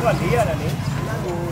က၄ရတယ်လေဟို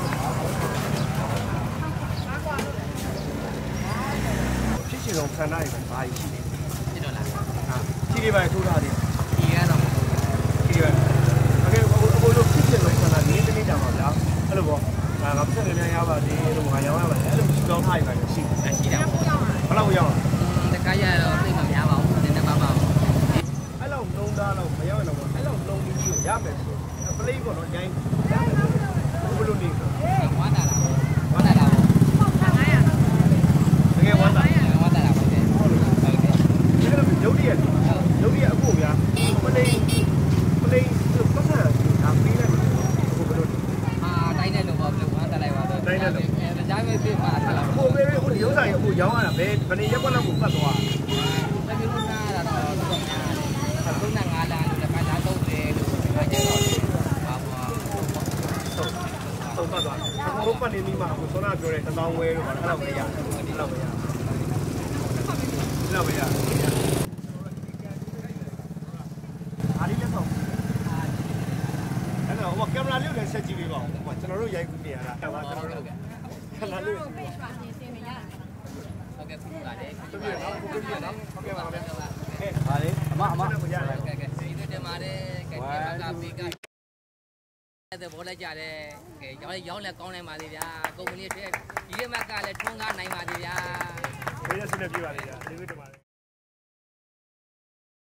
ဖြစ်ချင်တော့ခံနိုင်တယ်ဘာရှိလဲဖြစ်တော့လားခီးလေးပဲထိုးထားတယ်ခီးရတော့ခီးရโอเคအခုလိုဖြစ်ချင်တော့ခံနိုင်နေတနေ့ကြာပါဗျာအဲ့လိုပေါ့ငါဆက်နေရပါသေးလို့ငါရောင်းရပါတယ်အဲ့လိုရှူတောင်းထားရပါတယ်ရှိတယ်ရှိတယ်ဘယ်လောက်ရောက်တခါရတော့သိမများပါဘူးနည်းနည်းပါပါအဲ့လောက်လုံးသားတော့မရောက်တော့ဘူးအဲ့လောက်လုံးကြီးကိုရမယ်ဆိုပလေးပေါ့နော်ညိုင်းရမယ်ဆိုဘယ်လိုနေဝမ်းတာလားဝမ်းတာလား900တကယ်ဝမ်းတာဝမ်းတာလားဟုတ်တယ်ဟုတ်တယ်ရုပ်ရည်ရုပ်ရည်အခုဗျာပလေးပတ်စံဒါပြီးလိုက်ဘယ်လိုတိုင်းတဲ့လို့ပေါ့ဘယ်လိုဝမ်းတာလိုက်ပါတော့တိုင်းတဲ့လို့ကြားပဲပြပါထားလားဟိုပဲဟိုရုပ်ဆိုင်အခုရောင်းရတာဘယ်နေရက်ကွက်လောက်ကိုပတ်သွားတကယ်လို့နားတာတော့တော့များတယ်35လမ်းလို့လည်းကား30လို့ဒီမှာကျတော့ပါပါတော့တော့ဘိုးပတ်နေမိမှာအခုဆောနာပြောတဲ့1000ဝဲလို့ပါအဲ့လောက်ပဲရအဲ့လောက်ပဲရအဲ့လောက်ပဲရအားလေးလက်ဆောင်အဲ့တော့ဟိုကင်မရာလေးကိုလည်းဆက်ကြည့်ပေးပါဦးဟိုကျွန်တော်တို့ရိုက်နေရတာအဲ့ဒါကျွန်တော်တို့ကင်မရာလေးကိုပေးပါနေစင်နေရတယ်ဟုတ်ကဲ့ခုပါတယ်သူပြနော်ခုပြနော်ဟုတ်ကဲ့ပါဗျာပါလေအမရတယ်ကဲဒီနေ့တင်ပါတယ်ကဲဒီမှာကပေးကတဲ့ဘောလိုက်ကြတယ်ကဲရောင်းလဲကောင်းနိုင်ပါသေးဗျာကုမ္ပဏီထဲဒီနေ့မှကလည်းထွန်းကားနိုင်ပါသေးဗျာဘေးရစနေပြပါလေဗျာဒီနေ့တင်ပါတယ်